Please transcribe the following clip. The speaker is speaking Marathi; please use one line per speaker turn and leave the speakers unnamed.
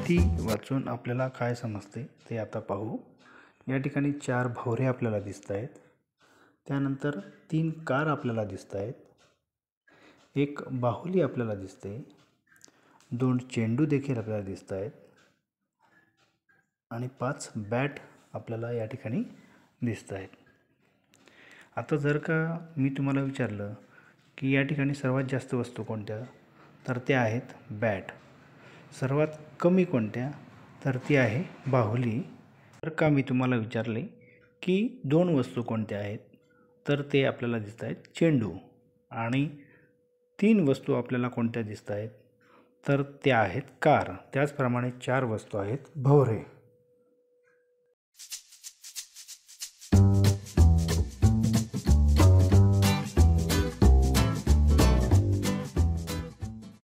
माहिती वाचून आपल्याला काय समजते ते आता पाहू। या ठिकाणी 4 भवरे आपल्याला दिसत आहेत। त्यानंतर 3 कार आपल्याला दिसत आहेत। एक बाहुली आपल्याला दिसते। 2 चेंडू देखील आपल्याला दिसत आहेत आणि 5 बॅट आपल्याला या ठिकाणी दिसत आहेत। आता जर का मी तुम्हाला विचारलं की या ठिकाणी सर्वात जास्त वस्तू कोणत्या, तर त्या आहेत बॅट। सर्वात कमी कोणत्या, तर ती आहे बाहुली। जर का मी तुम्हाला विचारले की 2 वस्तू कोणत्या आहेत, तर ते आपल्याला दिसत आहेत चेंडू। आणि 3 वस्तू आपल्याला कोणत्या दिसत आहेत, तर त्या आहेत कार। त्याचप्रमाणे 4 वस्तू आहेत भवरे।